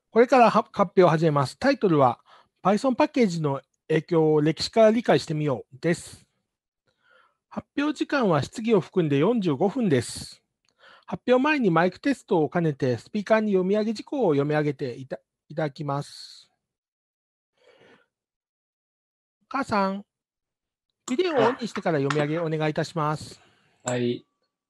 これから発表を始めます。タイトルは Python パッケージの影響を歴史から理解してみようです。発表時間は質疑を含んで45分です。発表前にマイクテストを兼ねてスピーカーに読み上げ事項を読み上げていただきます。母さん、ビデオをオンにしてから読み上げお願いいたします。 はい。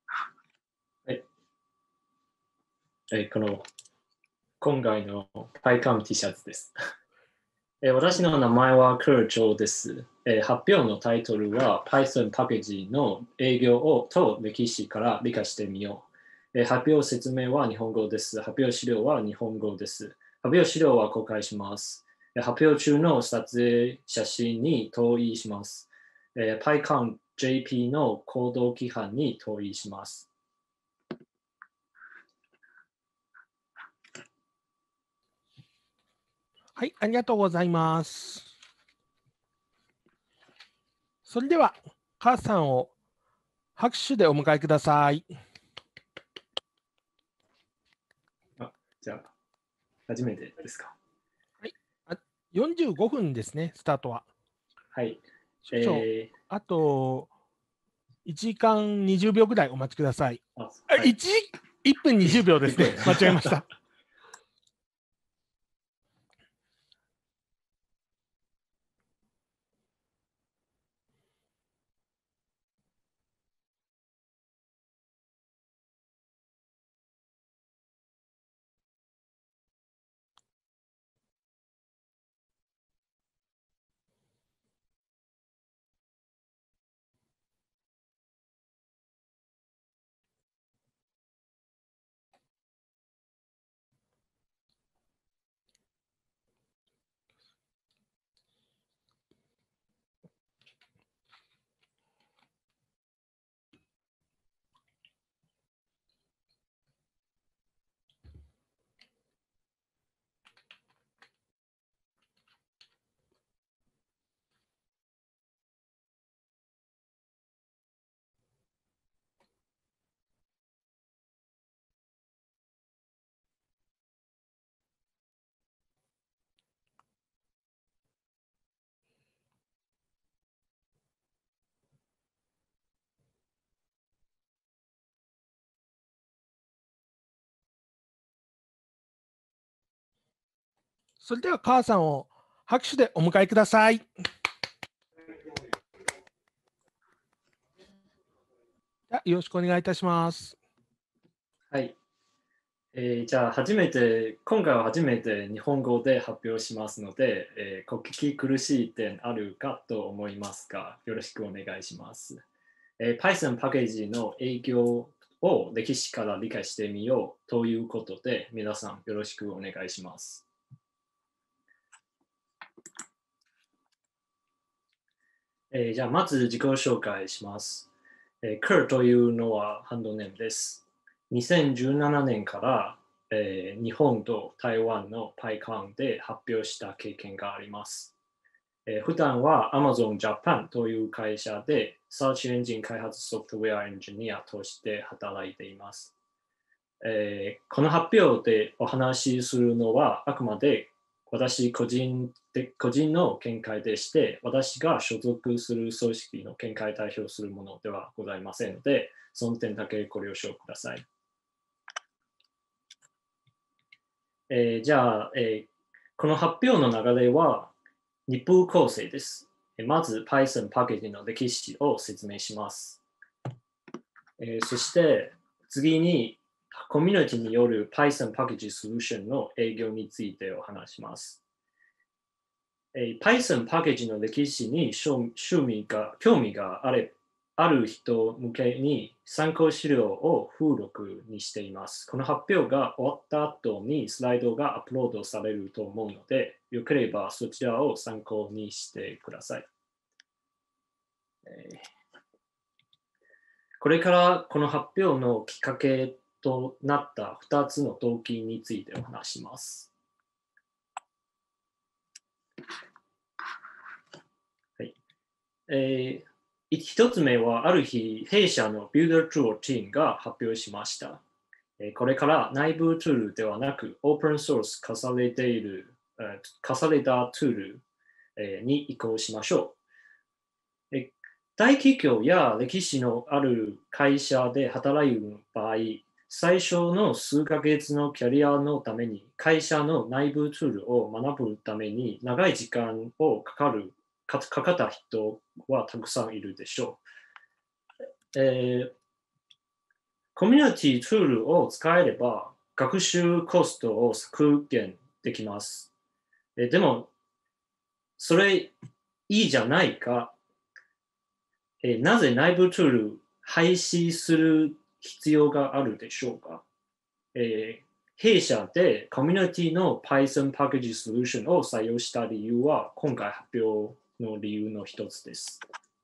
今回の PyCam T シャツです。私の名前はクルチョウです。発表のタイトルは Python パッケージの営業と歴史から理解してみよう。発表説明は日本語です。発表資料は日本語です。発表資料は公開します。発表中の撮影写真に同意します。PyCon JP の行動規範に同意します。 はい、ありがとうございます。それでは、母さんを拍手でお迎えください。 じゃあ、初めてですか。 はい、45分ですね、スタートは。 はい。 あと1時間20秒ぐらいお待ちください。 はい、 1分20秒ですね。間違えました。それでは母さんを拍手でお迎えください。よろしくお願いいたします。 はい。じゃあ今回は初めて日本語で発表しますので、お聞き苦しい点あるかと思いますが、よろしくお願いします。Python パッケージの影響を歴史から理解してみようということで、皆さんよろしくお願いします。じゃあまず自己紹介します。Kurt というのはハンドネームです。2017年から、日本と台湾の PyCon で発表した経験があります。普段は Amazon Japan という会社で Search エンジン開発ソフトウェアエンジニアとして働いています。この発表でお話しするのはあくまで私個人の見解でして、私が所属する組織の見解代表するものではございませんので、その点だけご了承ください。じゃあ、この発表の流れは2部構成です。まず Python パッケージの歴史を説明します。そして次にコミュニティによる Python パッケージソリューションの営業についてお話します。Python パッケージの歴史に興味がある人向けに参考資料を附録にしています。この発表が終わった後にスライドがアップロードされると思うので、よければそちらを参考にしてください。これからこの発表のきっかけとなった2つの動機についてお話します。1つ目は、ある日、弊社の Builder Tool Team が発表しました。 これから内部ツールではなく、オープンソース重ねている、重ねたツールに移行しましょう。大企業や歴史のある会社で働く場合、最初の数ヶ月のキャリアのために会社の内部ツールを学ぶために長い時間をかかった人はたくさんいるでしょう。コミュニティツールを使えれば学習コストを削減できます。でも、それいいじゃないか。なぜ内部ツール廃止する必要があるでしょうか。弊社でコミュニティの Python パッケージソリューションを採用した理由は今回発表の理由の一つです。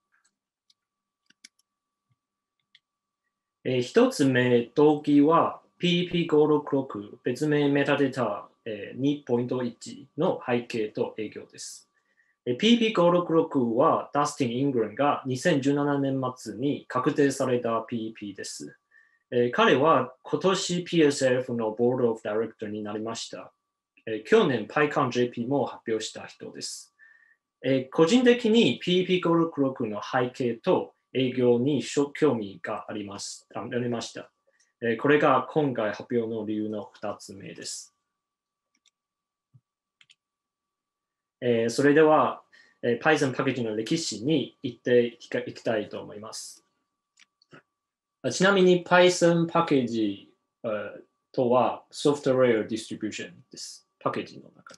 一つ目、動機は PEP566 別名メタデータ 2.1 の背景と営業です。PEP566 はダスティン・イングラムが2017年末に確定された PEP です。彼は今年 PSF のボードオブダイレクターになりました。去年 PyConJP も発表した人です。個人的に PEP566 の背景と営業に興味がありました。これが今回発表の理由の2つ目です。それでは、Python パッケージの歴史に行っていきたいと思います。ちなみに Python パッケージとはソフトウェアディストリビューションです。パッケージの中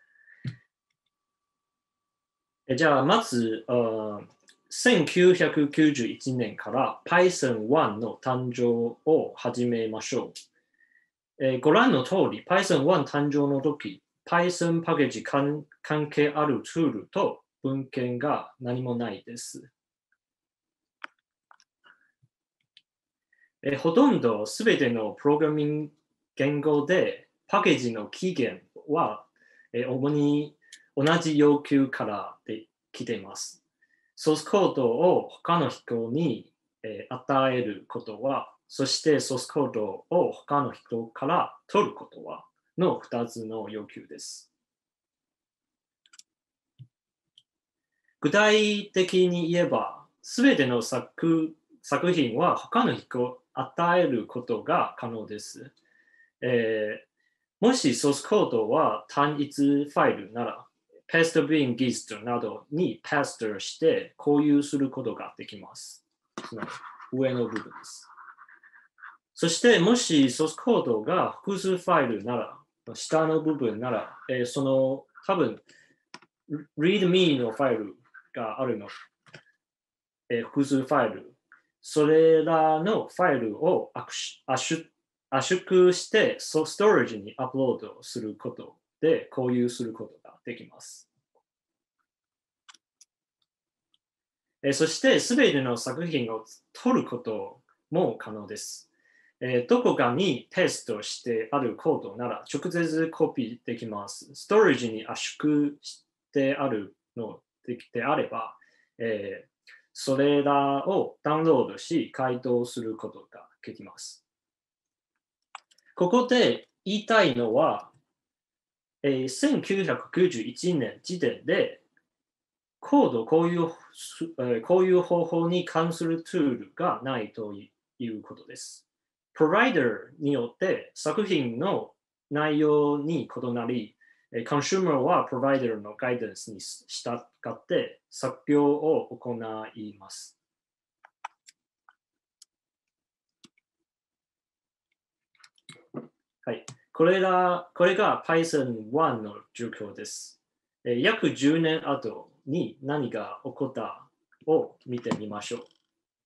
で。じゃあ、まず、1991年から Python1 の誕生を始めましょう。ご覧の通り、Python1 誕生の時、Python パッケージ関係あるツールと文献が何もないです。ほとんどすべてのプログラミング言語でパッケージの起源は主に同じ要求からで来ています。ソースコードを他の人に与えることは、そしてソースコードを他の人から取ることはの2つの要求です。具体的に言えば、すべての作品は他の人を与えることが可能です。もしソースコードは単一ファイルなら、pastebin gist などにパストして共有することができます。上の部分です。そして、もしソースコードが複数ファイルなら、下の部分なら、その多分、readme のファイルがあるの、複数ファイル、それらのファイルを圧縮してストレージにアップロードすることで共有することができます。そして、すべての作品を取ることも可能です。どこかにテストしてあるコードなら直接コピーできます。ストレージに圧縮してあるのであれば、それらをダウンロードし、回答することができます。ここで言いたいのは、1991年時点で、コードこういう方法に関するツールがないということです。プロバイダーによって作品の内容に異なり、コンシューマーはプロバイダーのガイダンスに従って作業を行います。はい、これが Python1 の状況です。約10年後に何が起こったを見てみましょう。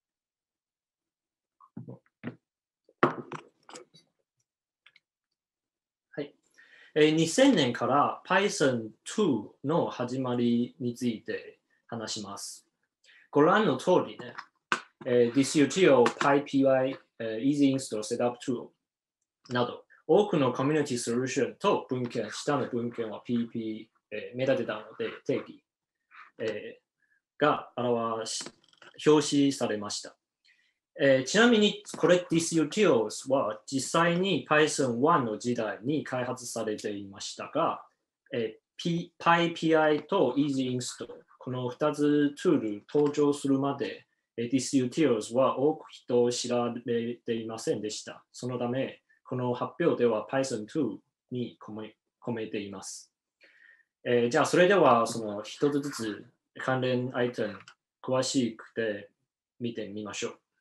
はい、2000年から Python2 の始まりについて話します。ご覧の通りね、DisUtil、PyPy、Easy Install Setup Tool など、多くのコミュニティソリューションと文献、下の文献は PEP、メタデータの定義、が表示されました。 ちなみにこれ disutils は実際に Python 1の時代に開発されていましたが、PyPI と EasyInstall この2つツール登場するまでdisutils は多く人を知られていませんでした。そのため、この発表では Python2 に込めています。じゃあ、それではその一つずつ関連アイテム詳しくて見てみましょう。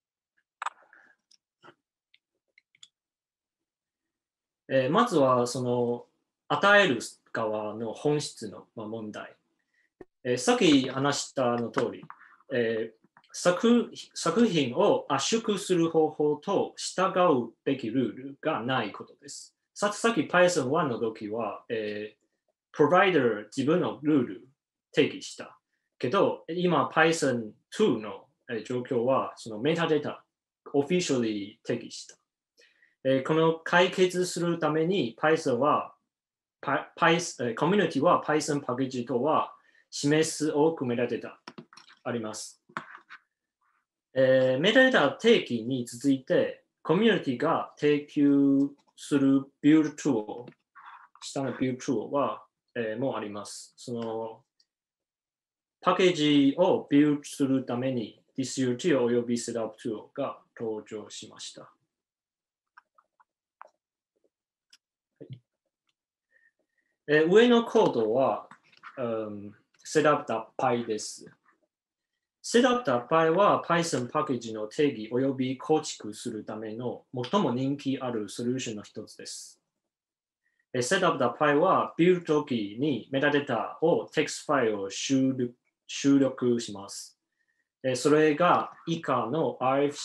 まずはその与える側の本質の問題。さっき話したの通り、作品を圧縮する方法と従うべきルールがないことです。さっき Python 1の時は、Provider 自分のルール定義したけど、今 Python 2の状況はそのメタデータ officially 定義した。この解決するために Python は、コミュニティは Python パッケージとは示す多くメタデータあります。メタデータ定義に続いて、コミュニティが提供するビルドトゥール、下のビルドトゥールは、もうあります。そのパッケージをビルドするために DisUtil および Setup Tool が登場しました。上のコードは、setup.py です。setup.py は Python パッケージの定義および構築するための最も人気あるソリューションの一つです。setup.py はビルド時にメタデータをテキストファイルを収録します。それが以下の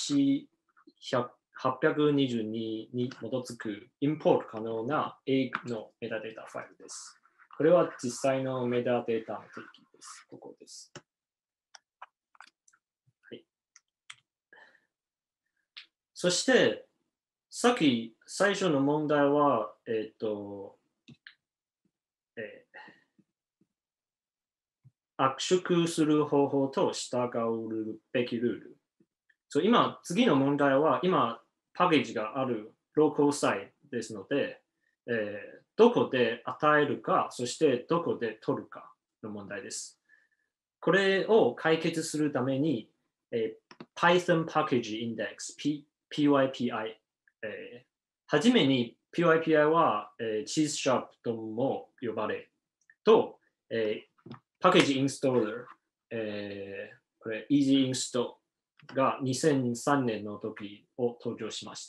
RFC822 に基づくインポート可能な A のメタデータファイルです。これは実際のメタデータの定義です。ここです。はい、そして、さっき最初の問題は、圧縮する方法と従うべきルール。今、次の問題は、今、パッケージがあるローカルサイトですので、どこで与えるか、そしてどこで取るかの問題です。これを解決するために、Python Package Index、PYPI、はじめに PYPI は、チーズシャープとも呼ばれ、と、パッケージインストーラー、これ Easy Install が2003年の時を登場しました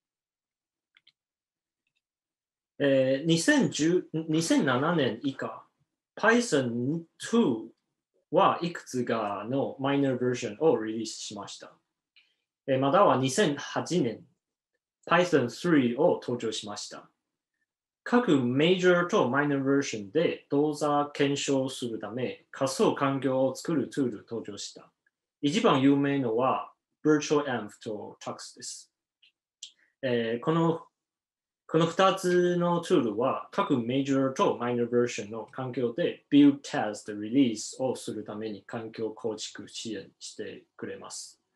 。2007年以下、Python 2はいくつかのマイナーバージョンをリリースしました。または2008年、Python 3を登場しました。各メジャーとマイナーバージョンで動作検証するため仮想環境を作るツール登場した。一番有名のは VirtualEnv と Tux です。この2つのツールは各メジャーとマイナーバージョンの環境で Build Test Release をするために環境構築支援してくれます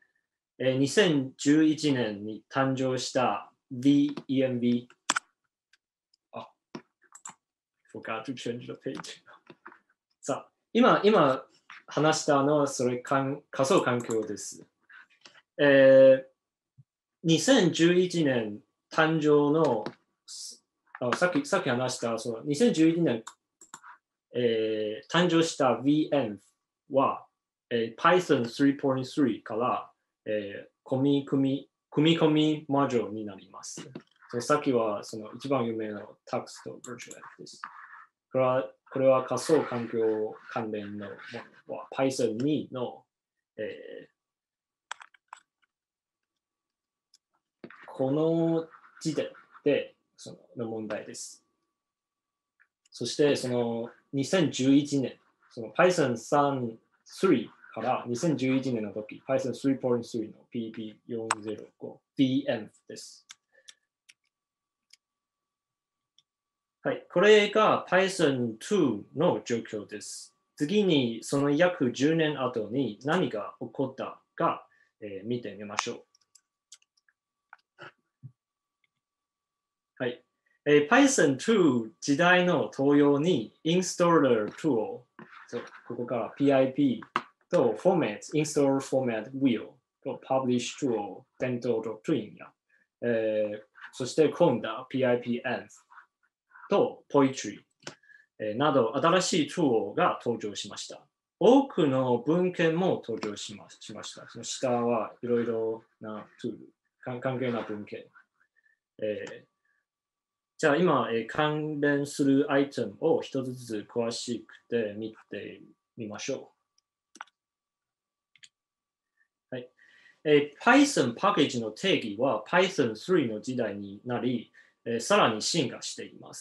。2011年に誕生した VENV forgot to change the page さあ、今話したのはそれ仮想環境です。2011年誕生のさっき話したその2011年、誕生した VENV は、Python 3.3 から、組み込みモジュールになります。さっきはその一番有名な Tux と VirtualEnv です。これは仮想環境関連のものは Python 2の、この時点でその問題です。そしてその2011年、その Python 3から2011年の時、Python 3.3 の PP405 VENV です。はい、これが Python 2の状況です。次にその約10年後に何が起こったか、見てみましょう。 はい。Python2 時代の登用に installer tool、ここから PIP と format、install format wheel と publish tool、伝統と twin や、そして今度 PIP-env と poetry、など新しいトゥールが登場しました。多くの文献も登場しました。その下はいろいろなトゥール、関係な文献。じゃあ今、関連するアイテムを一つずつ詳しくて見てみましょう。はい。Python パッケージの定義は Python3 の時代になり、さらに進化しています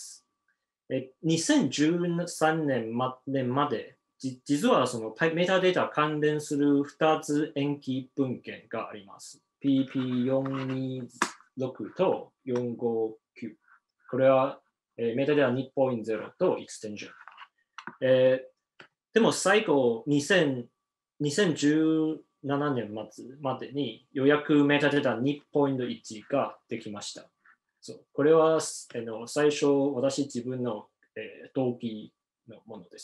。2013年まで、実はそのメタデータ関連する2つ延期文献があります。PP426 と459。これは、メタデータ 2.0 とエクステンジョン。でも最後2017年末までにようやくメタデータ 2.1 ができました。そうこれは最初私自分の、動機のものです。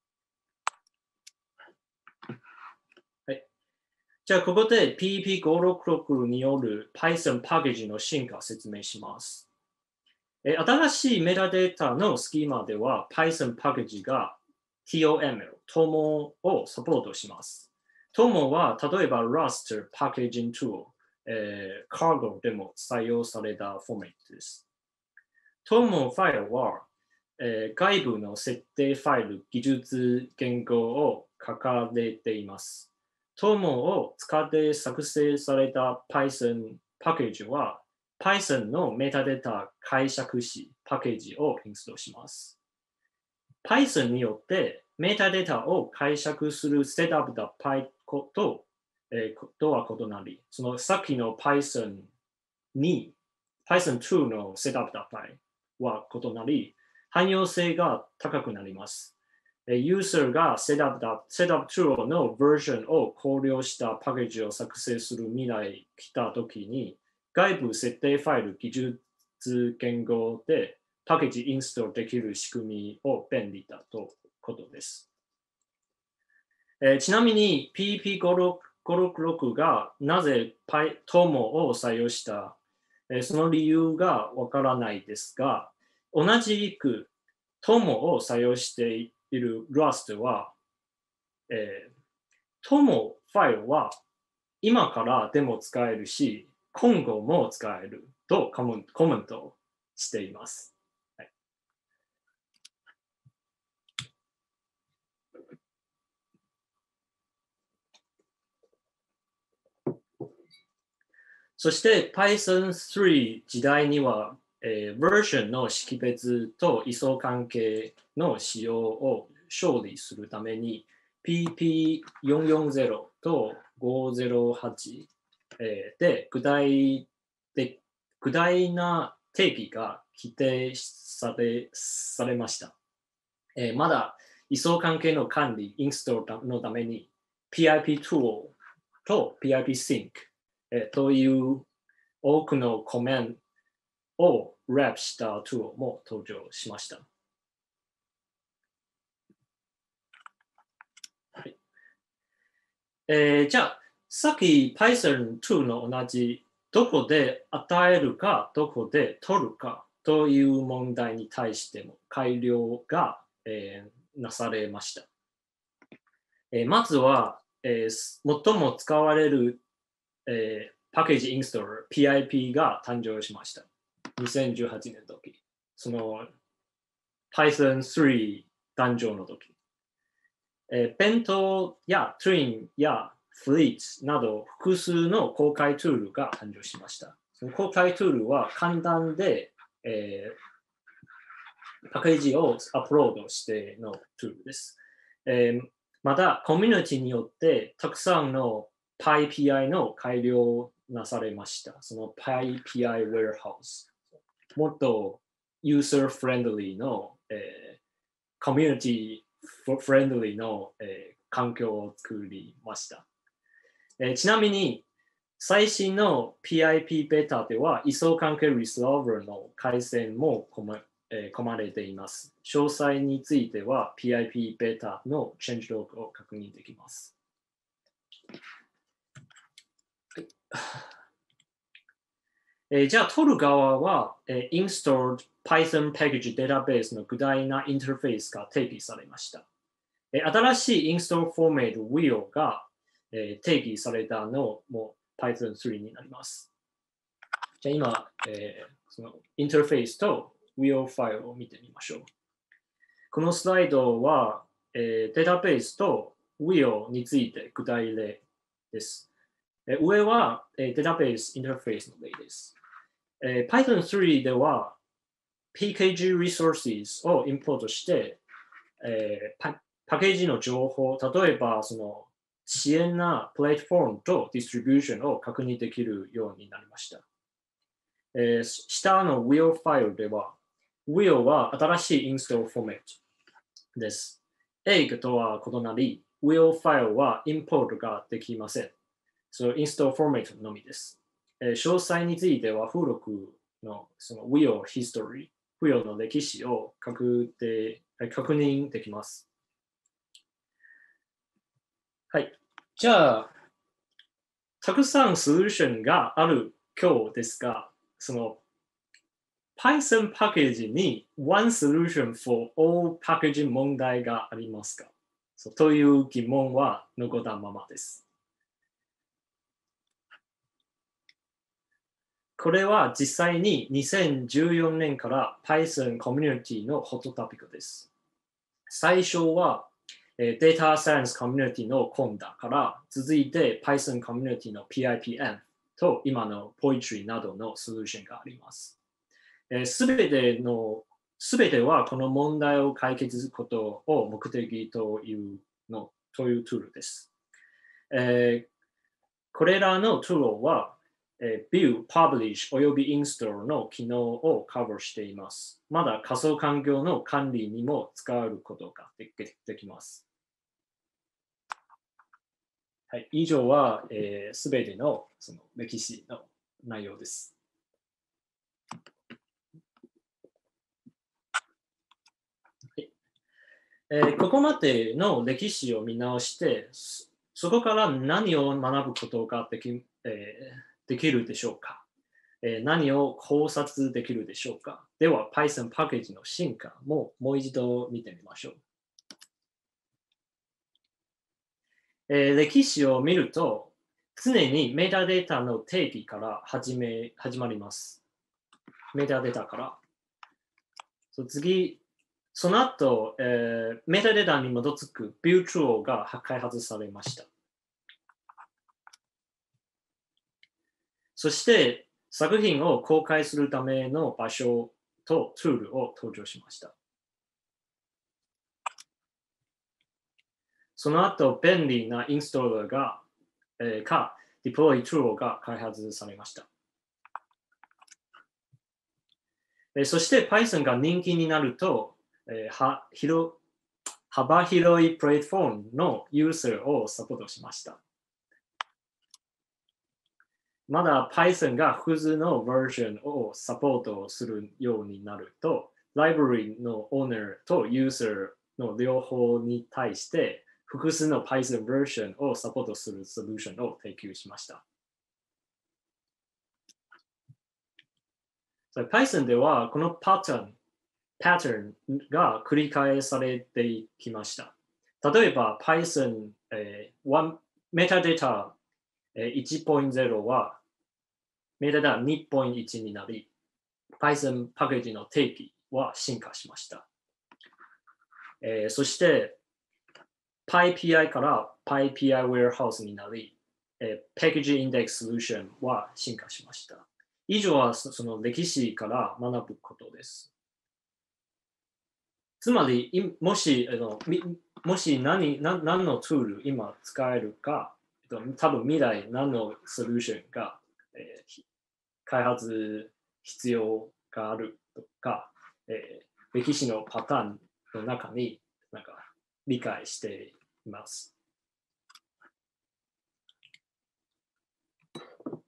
はい、じゃあここで PEP566 による Python パッケージの進化を説明します。新しいメタデータのスキーマでは Python パッケージが TOML、TOMO をサポートします。TOMO は例えば Raster Packaging Tool、Cargo でも採用されたフォーメットです。TOMO ファイルは、外部の設定ファイル、技術言語を書かれています。TOMO を使って作成された Python パッケージは Python のメタデータ解釈しパッケージをインストールします。Python によってメタデータを解釈するセットアップだ Python とは異なり、そのさっきの Python 2のセットアップだ Python は異なり、汎用性が高くなります。ユーザーがセットアップトゥールのバージョンを考慮したパッケージを作成する未来来たときに、外部設定ファイル、技術言語でパッケージインストールできる仕組みを便利だということです。ちなみに PEP566 がなぜ TOMO を採用した、その理由がわからないですが、同じく TOMO を採用している Rust は、TOMO ファイルは今からでも使えるし、今後も使えるとコメントしています。はい、そして Python3 時代には、バージョンの識別と位相関係の使用を処理するために PP440 と508、で具体な定義が規定されました。まだ位相関係の管理、インストールのために PIP tool と PIP sync、という多くのコメントをラップしたトゥールも登場しました。はいじゃあ、さっき Python2 の同じどこで与えるか、どこで取るかという問題に対しても改良が、なされました。まずは、最も使われる、パッケージインストーラー PIP が誕生しました。2018年の時。その Python3 誕生の時。ペントや Twin や Fleets など複数の公開ツールが誕生しました。その公開ツールは簡単で、パッケージをアップロードしてのツールです。また、コミュニティによってたくさんの PyPI の改良なされました。その PyPI Warehouse。もっとユーザーフレンドリーの、コミュニティフレンドリーの、環境を作りました。ちなみに、 最新の PIP ベータでは、位相関係リソルバーの改善も込まれています。詳細については PIP ベータのチェンジログを確認できます。じゃあ、取る側は、installed Python package database の具体なインターフェースが定義されました。新しいインストールフォーメット WIO が、定義されたのも Python 3になります。じゃあ今、そのインターフェースと WIO ファイルを見てみましょう。このスライドは、データベースと WIO について具体例です。上は、データベースインターフェースの例です。Python 3では PKG resources をインポートして、パッケージの情報、例えばその支援なプラットフォームとディストリビューションを確認できるようになりました。下の WIO ファイルでは、WIO は新しいインストールフォーメットです。egg とは異なり、WIO ファイルはインポートができません。そのインストールフォーメットのみです。詳細については、付録のその WIO history、WIO の歴史を確認できます。はい。じゃあ、たくさんソリューションがある今日ですが、その Python パッケージに One Solution for All パッケージ問題がありますかという疑問は残ったままです。これは実際に2014年から Python コミュニティのホットトピックです。最初はデータサイエンスコミュニティのコンダから続いて Python コミュニティの PIPM と今の Poetry などのソリューションがあります。すべてはこの問題を解決することを目的というツールです。これらのツールはView、Publish および Install の機能をカバーしています。まだ仮想環境の管理にも使えることができます。はい、以上はすべてのその歴史の内容です。ここまでの歴史を見直して、そこから何を学ぶことができるでしょうか、何を考察できるでしょうか。では、Python パッケージの進化ももう一度見てみましょう。歴史を見ると、常にメタデータの定義から始まります。メタデータから。次、その後、メタデータに基づくビューツールが開発されました。そして、作品を公開するための場所とツールを登場しました。その後、便利なインストーラーが、ディプロイツールが開発されました。そして Python が人気になると、幅広いプラットフォームのユーザーをサポートしました。まだ Python が複数のバージョンをサポートするようになると、ライブラリのオーナーとユーザーの両方に対して複数の Python バージョンをサポートするソリューションを提供しました。Python ではこのパターンが繰り返されてきました。例えば Python、メタデータ 1.0 はメタデータ 2.1 になり、Python パッケージの定義は進化しました。そして PyPI から PyPI Warehouse になり、Package Index Solution は進化しました。以上はその歴史から学ぶことです。つまり、もし何のツール今使えるか、多分未来何のソリューションが、開発必要があるとか、歴史のパターンの中になんか理解しています。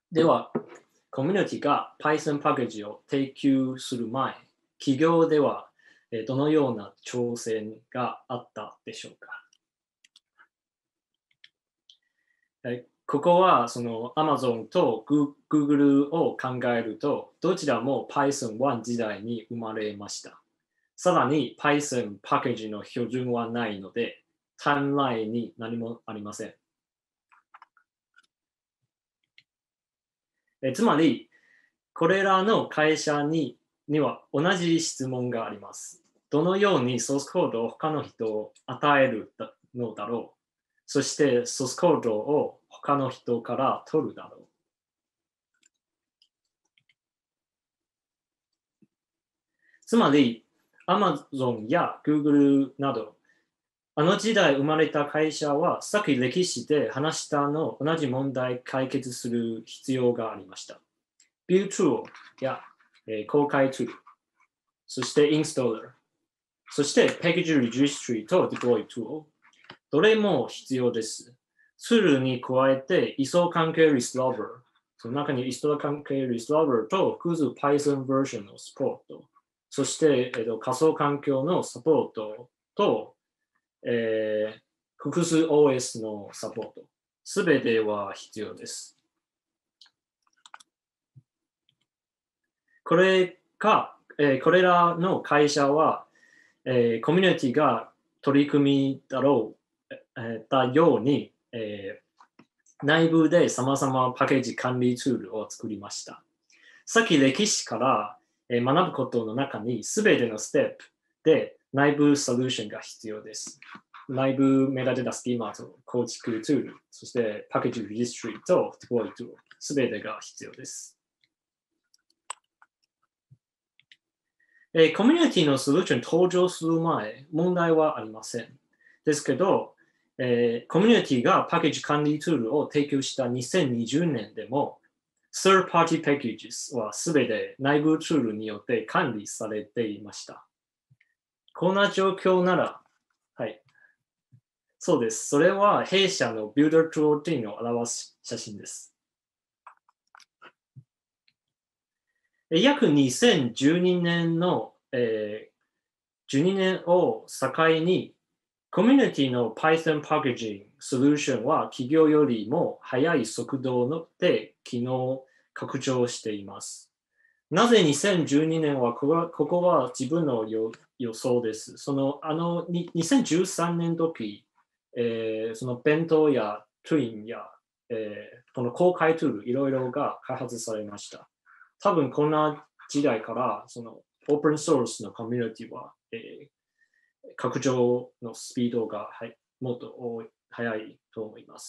では、コミュニティが Python パッケージを提供する前、企業ではどのような挑戦があったでしょうか。ここはその Amazon と Google を考えると、どちらも Python 1時代に生まれました。さらに Python パッケージの標準はないので、タイムラインに何もありません。つまり、これらの会社には同じ質問があります。どのようにソースコードを他の人を与えるのだろう。そしてソースコードを他の人から取るだろう。つまり、Amazon や Google など、あの時代生まれた会社は、さっき歴史で話したの同じ問題解決する必要がありました。Build Tool や、公開ツール、そしてインストーラー、そして Package Registry と Deploy Tool、どれも必要です。ツールに加えて、位相関係 Resolver、その中に位相関係 Resolver と複数 Python バージョンのサポート、そして、仮想環境のサポートと、複数 OS のサポート、すべては必要です。これらの会社は、コミュニティが取り組みだように、内部で様々パッケージ管理ツールを作りました。さっき歴史から学ぶことの中に全てのステップで内部ソリューションが必要です。内部メタデータスキーマと構築ツール、そしてパッケージリジストリーとデプロイツール、全てが必要です。コミュニティのソリューション登場する前、問題はありません。ですけど、コミュニティがパッケージ管理ツールを提供した2020年でも、Third Party Packages はすべて内部ツールによって管理されていました。こんな状況なら、はい。そうです。それは弊社の Builder to Routine を表す写真です。約2012年の、12年を境に、コミュニティの Python パッケージングソリューションは企業よりも速い速度で機能拡張しています。なぜ2012年はここは自分の予想です。2013年時、その弁当やトゥインや、この公開ツールいろいろが開発されました。多分こんな時代からそのオープンソースのコミュニティは、拡張のスピードが、もっと速いと思います。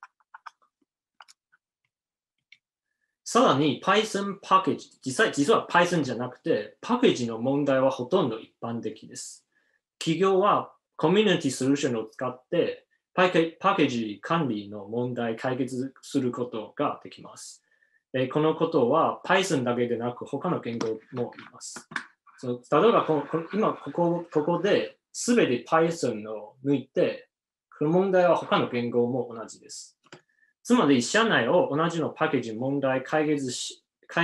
さらに Python パッケージ、実は Python じゃなくて、パッケージの問題はほとんど一般的です。企業はコミュニティソリューションを使ってパッケージ管理の問題解決することができます。このことは Python だけでなく他の言語も言います。例えば今ここで全て Python を抜いて、この問題は他の言語も同じです。つまり、社内を同じのパッケージ問題解決し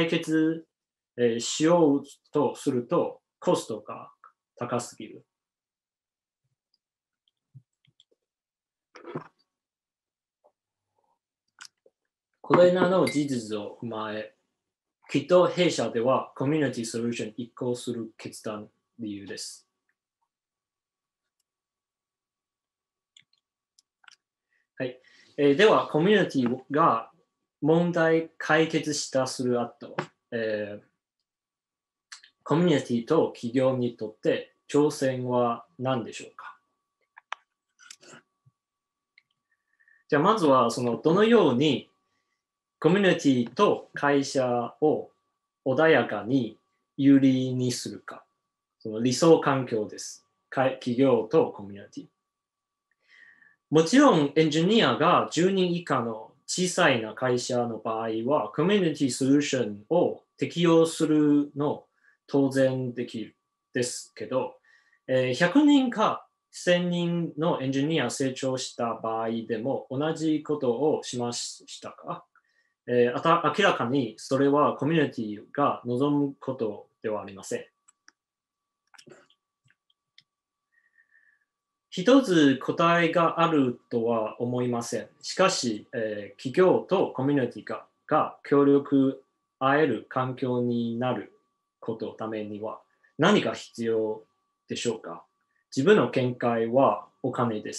ようとすると、コストが高すぎる。これらの事実を踏まえ、きっと弊社ではコミュニティソリューション移行する決断理由です。はい。では、コミュニティが問題解決したする後、コミュニティと企業にとって挑戦は何でしょうか。じゃあ、まずはどのようにコミュニティと会社を穏やかに有利にするか。その理想環境です。企業とコミュニティ。もちろんエンジニアが10人以下の小さいな会社の場合は、コミュニティソリューションを適用するの当然できるですけど、100人か1000人のエンジニア成長した場合でも同じことをしましたか。 明らかにそれはコミュニティが望むことではありません。一つ答えがあるとは思いません。しかし、企業とコミュニティが協力合える環境になることのためには何が必要でしょうか？自分の見解はお金です。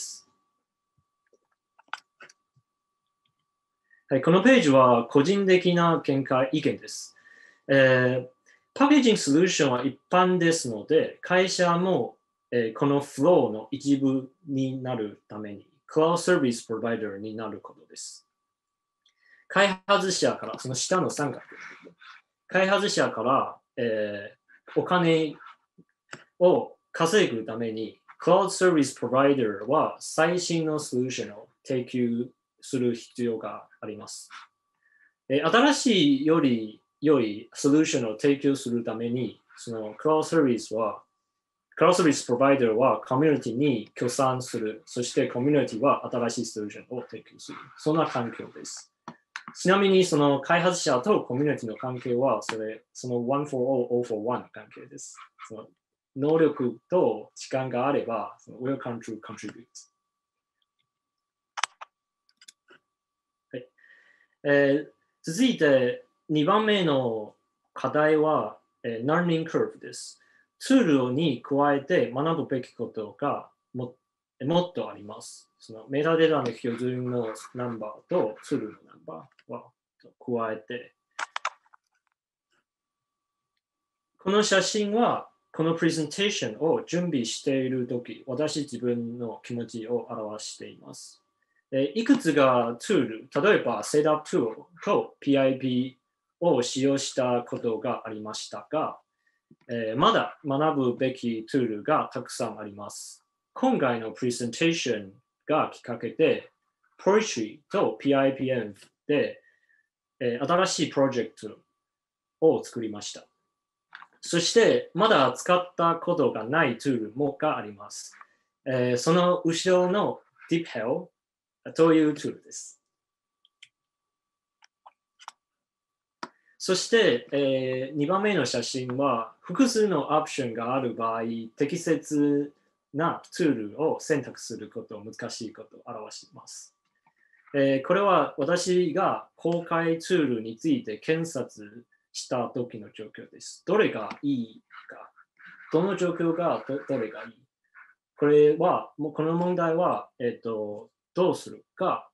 はい、このページは個人的な見解、意見です。パッケージングソリューションは一般ですので、会社も、このフローの一部になるために、クラウドサービスプロバイダーになることです。開発者から、その下の三角、開発者から、お金を稼ぐために、クラウドサービスプロバイダーは最新のソリューションを提供する必要があります。新しいより良いソリューションを提供するために、そのクラウドサービスプロバイダーはコミュニティに協賛する。そしてコミュニティは新しいソリューションを提供する。そんな環境です。ちなみに、その開発者とコミュニティの関係は、その one for all, all for one の関係です。その能力と時間があれば、その welcome to contribute。はい続いて2番目の課題は、learning curve です。ツールに加えて学ぶべきことがもっとあります。そのメタデータの標準のナンバーとツールのナンバーは加えて、この写真はこのプレゼンテーションを準備しているとき、私自分の気持ちを表しています。いくつかツール、例えば Setup Tool と PIP を使用したことがありましたが、まだ学ぶべきツールがたくさんあります。今回のプレゼンテーションがきっかけで、Poetry と PIPM で、新しいプロジェクトを作りました。そして、まだ使ったことがないツールもがあります。その後ろの DeepHell というツールです。そして、2番目の写真は、複数のオプションがある場合、適切なツールを選択すること、難しいことを表しています。これは私が公開ツールについて検索した時の状況です。どれがいいか、どの状況がどれがいい。これは、この問題は、どうするか。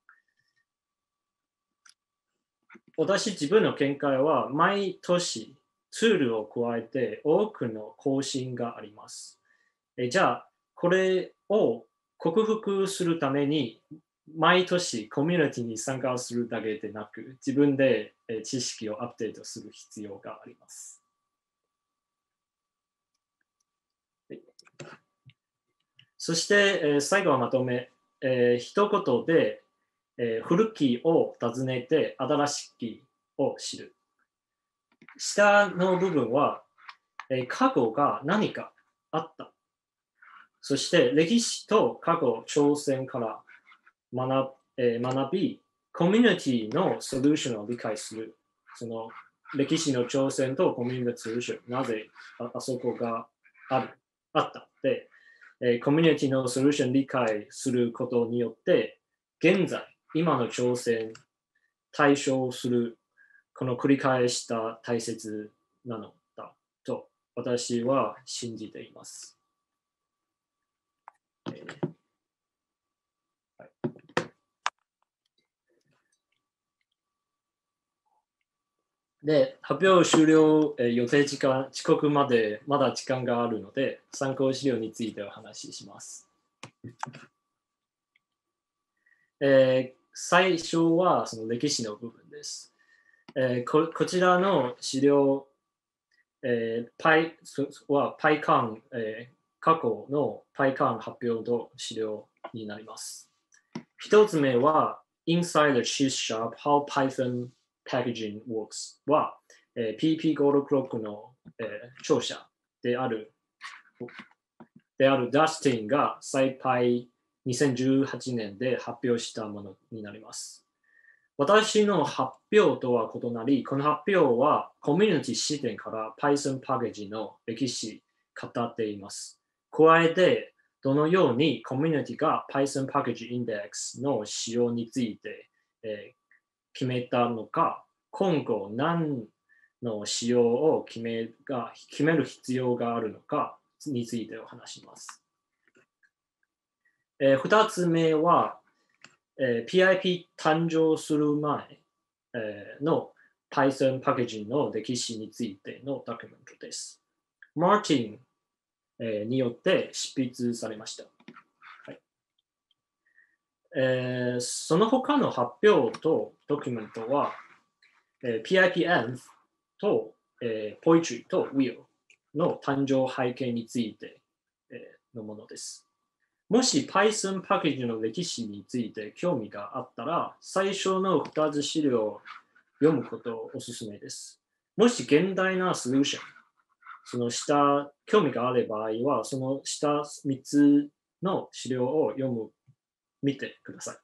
私自分の見解は毎年ツールを加えて多くの更新があります。じゃあ、これを克服するために毎年コミュニティに参加するだけでなく、自分で知識をアップデートする必要があります。そして、最後はまとめ。一言で、古きを訪ねて新しきを知る。下の部分は、過去が何かあった。そして歴史と過去挑戦から学び、コミュニティのソリューションを理解する。その歴史の挑戦とコミュニティのソリューション、なぜあそこがあったで、コミュニティのソリューションを理解することによって、現在、今の挑戦、対処する、この繰り返した大切なのだと私は信じています。はい、で、発表終了、予定時間、遅刻までまだ時間があるので、参考資料についてお話しします。最初はその歴史の部分です。こちらの資料、は PyCon、過去の PyCon 発表の資料になります。一つ目は Inside the C Sharp How Python Packaging Works は、PP ゴールクロックの、著者であるダスティンが SciPy 2018年で発表したものになります。 私の発表とは異なり、この発表はコミュニティ視点から Python パッケージの歴史語っています。加えて、どのようにコミュニティが Python パッケージインデックスの使用について、決めたのか、今後何の使用を決める必要があるのかについてお話します。2つ目は、PIP 誕生する前、の Python パッケージの歴史についてのドキュメントです。マーティン、によって執筆されました。はいその他の発表とドキュメントは、PIPenv と、Poetry と Wheel の誕生背景について、のものです。もし Python パッケージの歴史について興味があったら、最初の2つ資料を読むことをお勧めです。もし現代なソリューション、その下、興味がある場合は、その下3つの資料を見てください。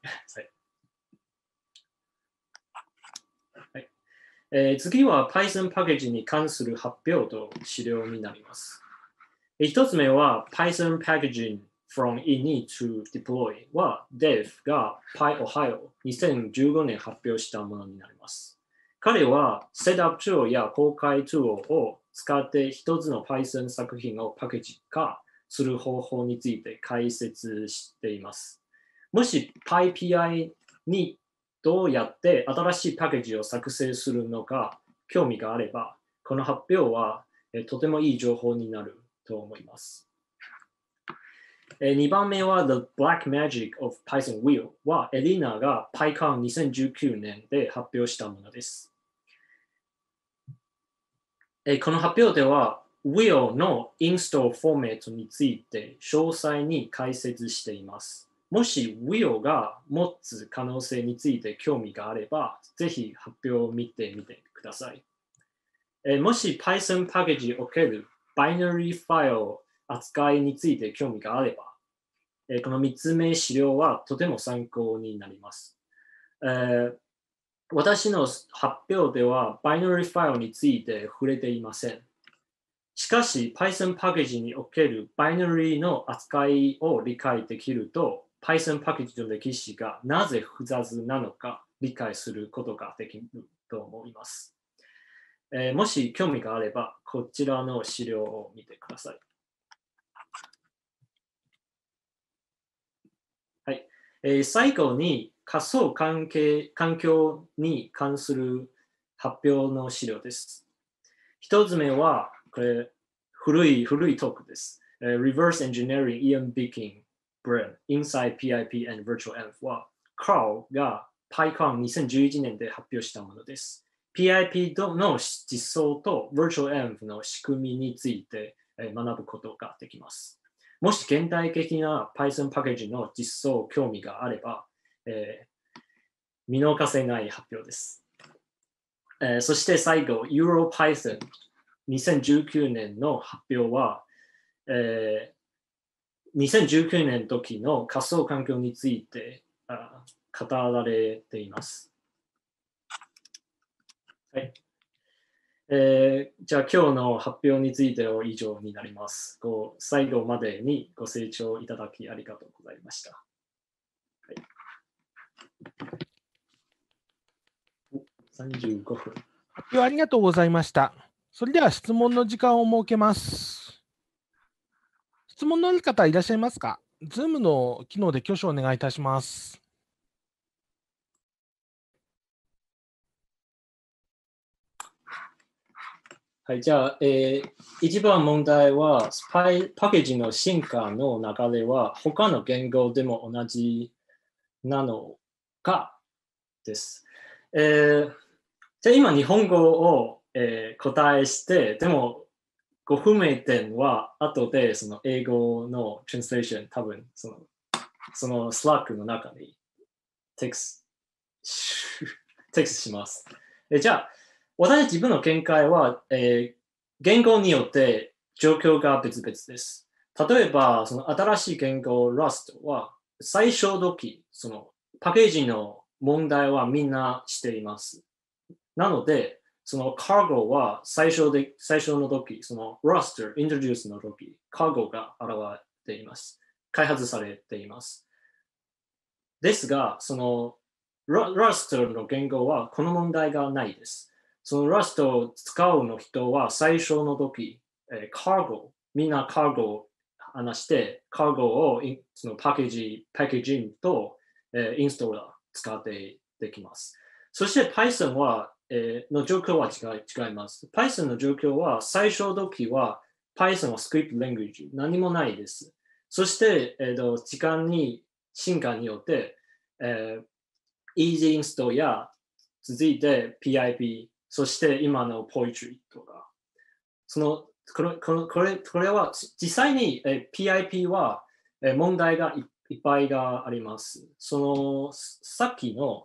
はい次は Python パッケージに関する発表と資料になります。1つ目は Python Packaging from init to deploy は Dev が PyOhio2015 年発表したものになります。彼は Setup Tool や公開 Tool を使って一つの Python 作品をパッケージ化する方法について解説しています。もし PyPI にどうやって新しいパッケージを作成するのか興味があれば、この発表はとてもいい情報になると思います。2番目は The Black Magic of Python Wheel はエリナが PyCon2019 年で発表したものです。この発表では Wheel のインストールフォーメットについて詳細に解説しています。もし Wheel が持つ可能性について興味があれば、ぜひ発表を見てみてください。もし Python パッケージにおけるバイナリーファイル扱いについて興味があれば、この3つ目資料はとても参考になります。私の発表ではバイナリーファイルについて触れていません。しかし Python パッケージにおけるバイナリーの扱いを理解できると Python パッケージの歴史がなぜ複雑なのか理解することができると思います。もし興味があればこちらの資料を見てください。最後に仮想環境に関する発表の資料です。一つ目は、これ古いトークです。Reverse Engineering Ian Beaking Brain Inside PIP and VirtualEnv は、Carl が PyCon2011 年で発表したものです。PIP の実装と VirtualEnv の仕組みについて学ぶことができます。もし現代的な Python パッケージの実装興味があれば、見逃せない発表です。そして最後、EuroPython 2019年の発表は、2019年の時の仮想環境について語られています。はいじゃあ今日の発表については以上になります。最後までにご清聴いただきありがとうございました。35分。 発表ありがとうございました。それでは質問の時間を設けます。質問のある方いらっしゃいますか？ Zoom の機能で挙手をお願いいたします。 はい、じゃあ、一番問題は、パッケージの進化の流れは他の言語でも同じなのかです。じゃあ今日本語を、答えして、でもご不明点は後でその英語のトランスレーション多分そのスラックの中にテクストします。じゃあ私自分の見解は、言語によって状況が別々です。例えば、その新しい言語 Rust は最初時、そのパッケージの問題はみんなしています。なので、そのカーゴは最初の時、その roster、introduce の時、カーゴが現れています。開発されています。ですが、その roster の言語はこの問題がないです。その roster を使うの人は最初の時、カーゴ、みんなカーゴを話して、カーゴをそのパッケージングと、インストーラー使ってできます。そして Python は、の状況は違います。Python の状況は最初の時は Python はスクリプト language 何もないです。そして、時間に進化によって、Easy Inst や続いて PIP、そして今の Poetry とか、これは実際に、PIP は、問題がいっぱいがあります。さっきの、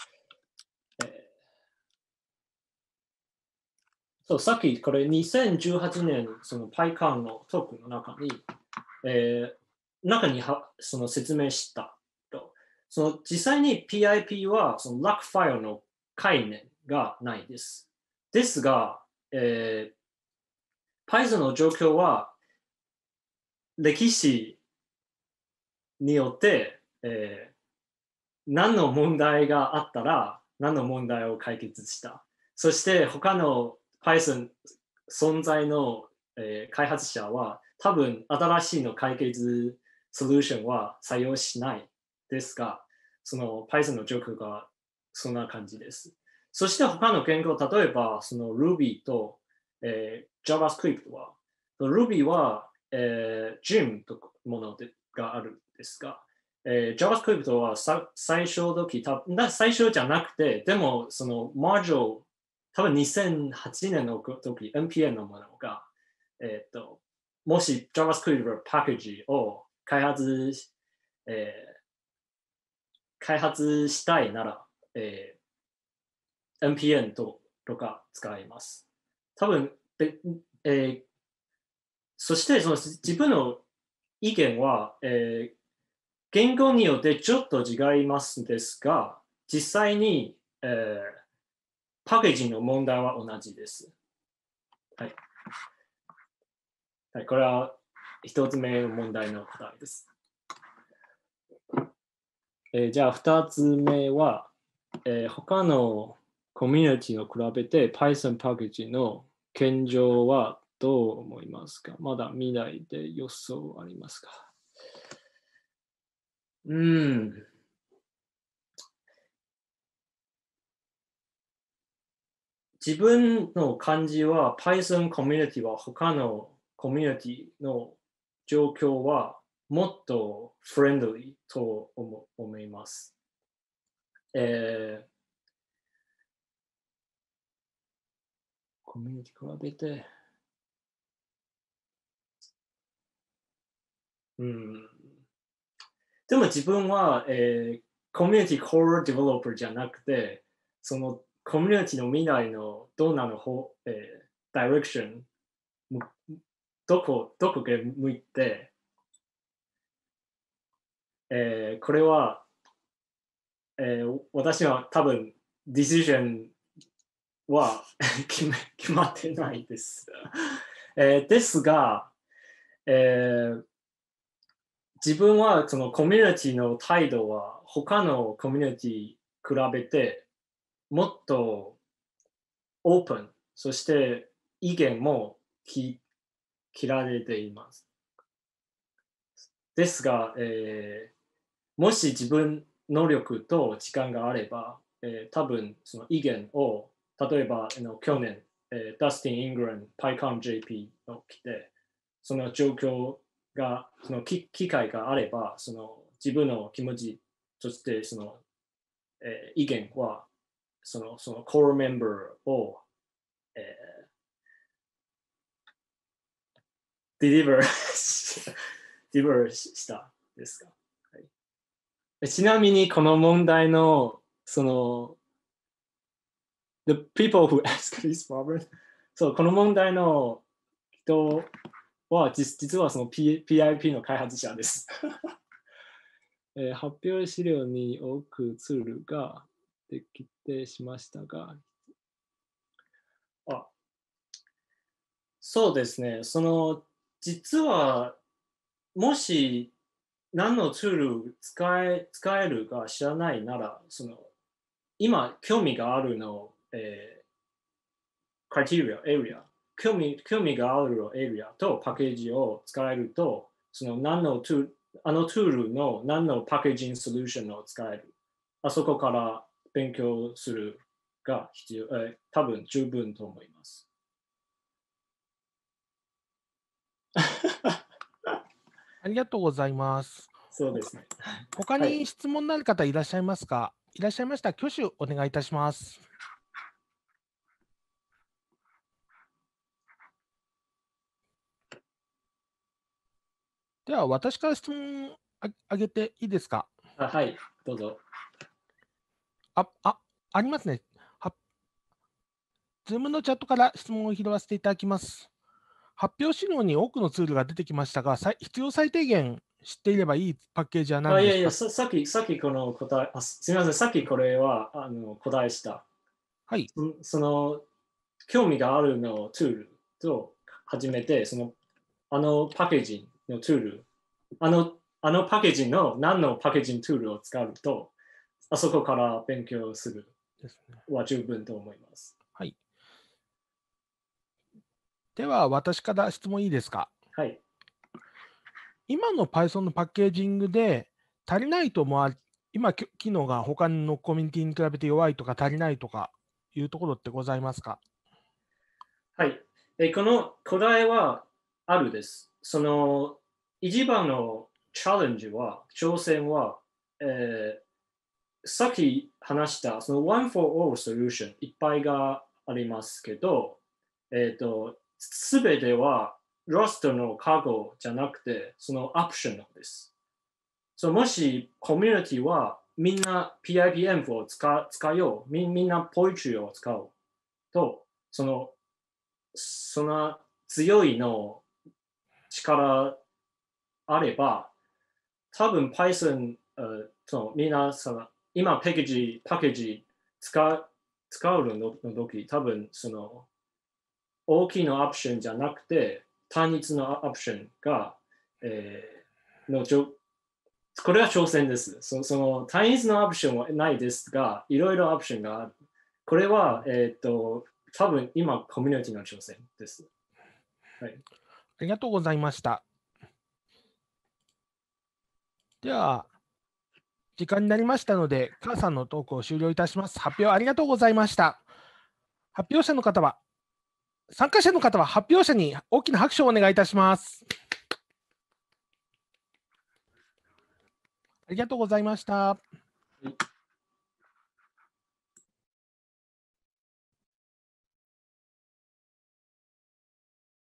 さっきこれ2018年その PyCon のトークの中に、その説明したと。実際に PIP はその LAC ファイルの概念がないです。ですが、Python の状況は歴史によって、何の問題があったら何の問題を解決した。そして他の Python 存在の、開発者は多分新しいの解決ソリューションは採用しないですが、その Python の状況がそんな感じです。そして他の言語、例えばその Ruby と、JavaScript は、Ruby は、Gem というものがあるんですが、JavaScript は最初の時、最初じゃなくて、でもその Module、多分2008年の時、NPM のものが、もし JavaScript パッケージを開発したいなら、NPM とか使います。多分、そしてその自分の意見は、言語によってちょっと違いますですが、実際に、パッケージの問題は同じです。はい。はい、これは一つ目の問題の答えです。じゃあ二つ目は、他のコミュニティを比べて Python パッケージの現状はどう思いますか？まだ未来で予想ありますか？自分の感じは Python コミュニティは他のコミュニティの状況はもっとフレンドリーと思います。コミュニティ比べて、でも自分は、コミュニティコアデベロッパーじゃなくて、そのコミュニティの未来のどんなのダイレクション、どこが向いて、これは、私は多分ディシジョンは決まってないです。ですが、自分はそのコミュニティの態度は他のコミュニティ比べてもっとオープン、そして意見も聞られています。ですが、もし自分能力と時間があれば、多分その意見を例えば去年、ダスティン・イングラン、PyConJP を来て、その状況が、その機会があれば、その自分の気持ちとしてその、意見は、そのコールメンバーを、デリバーしたですか、はい。ちなみにこの問題のそのThe people who ask this problem そうこの問題の人は実はその、PIP の開発者です。 発表資料に多くツールができてしましたが、あ、そうですね。実は、もし何のツール使えるか知らないなら、今興味があるの、クライテリア、エリア、興味があるエリアとパッケージを使えると、あのツールの何のパッケージングソリューションを使える。あそこから勉強するが必要、多分十分と思います。 ありがとうございます。 そうですね。 他に質問のある方いらっしゃいますか？いらっしゃいましたら挙手お願いいたします。では、私から質問あげていいですか？ はい、どうぞ。 ありますね。Zoom のチャットから質問を拾わせていただきます。発表資料に多くのツールが出てきましたが、必要最低限知っていればいいパッケージは何ですか？ いやいや、さっきこの答え、すみません、さっきこれは答えした。 はい。 興味があるのツールと始めて、パッケージのツール、パッケージの何のパッケージングツールを使うと、あそこから勉強するは十分と思います。 はい。では、私から質問いいですか？ はい。 今の Python のパッケージングで足りないと思われ、今、機能が他のコミュニティに比べて弱いとか足りないとかいうところってございますか？ はい。この答えはあるです。一番の挑戦は、さっき話した、One for All Solution いっぱいがありますけど、すべては Rust のカゴじゃなくて、そのオプショナルです。もしコミュニティはみんな PIPM を使よう、みんな Poetry を使うと、その強いの力あれば、多分 Python、みんな今パッケージ使うの時、多分大きなオプションじゃなくて、単一のオプションが、これは挑戦です。単一のオプションはないですが、いろいろオプションがある。これは、多分今コミュニティの挑戦です。はい。 ありがとうございました。では、時間になりましたので、母さんのトークを終了いたします。発表ありがとうございました。発表者の方は、参加者の方は発表者に大きな拍手をお願いいたします。ありがとうございました。